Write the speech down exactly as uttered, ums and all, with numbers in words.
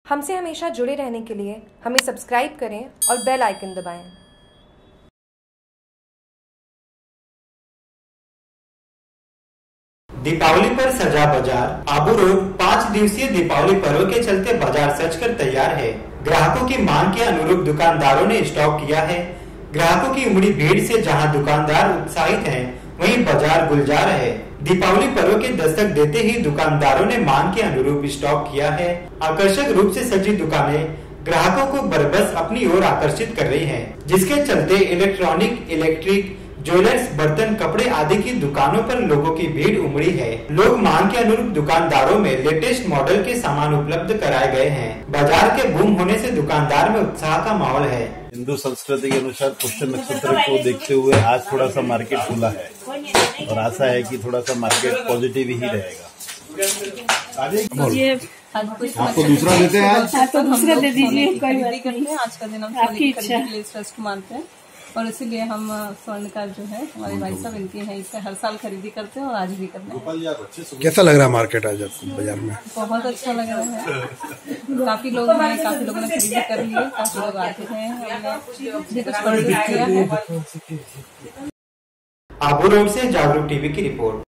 हमसे हमेशा जुड़े रहने के लिए हमें सब्सक्राइब करें और बेल आइकन दबाएं। दीपावली पर सजा बाजार। आबू रोड पाँच दिवसीय दीपावली पर्व के चलते बाजार सज कर तैयार है। ग्राहकों की मांग के अनुरूप दुकानदारों ने स्टॉक किया है। ग्राहकों की उमड़ी भीड़ से जहां दुकानदार उत्साहित हैं, वहीं बाजार गुलजार है। दीपावली पर्व के दस्तक देते ही दुकानदारों ने मांग के अनुरूप स्टॉक किया है। आकर्षक रूप से सजी दुकानें ग्राहकों को बरबस अपनी ओर आकर्षित कर रही हैं, जिसके चलते इलेक्ट्रॉनिक, इलेक्ट्रिक, ज्वेलर्स, बर्तन, कपड़े आदि की दुकानों पर लोगों की भीड़ उमड़ी है। लोग मांग के अनुरूप दुकानदारों में लेटेस्ट मॉडल के सामान उपलब्ध कराए गए हैं। बाजार के बूम होने से दुकानदार में उत्साह का माहौल है। हिंदू संस्कृति के अनुसार पुष्य नक्षत्र को देखते हुए आज थोड़ा सा मार्केट खुला है और आशा है कि थोड़ा सा मार्केट पॉजिटिव ही रहेगा। ये आपको दूसरा देते हैं आज? तो दूसरा दे दीजिए। खरीदी करते हैं, आज का दिन हम आपकी खरीदी के लिए श्रेष्ठ मानते हैं और इसीलिए हम स्वर्णकार जो है हमारे भाई साहब, इनकी है, इसे हर साल खरीदी करते हैं और आज भी करते हैं। कैसा लग रहा है मार्केट आज आपको बाजार में? बहुत अच्छा लग रहा है। काफी लोग हैं, काफी लोगों ने खरीदी कर ली है, काफी लोग आते हैं, हमने भी कुछ परचेज किया है। आबू रोड से जागरूक टीवी की रिपोर्ट।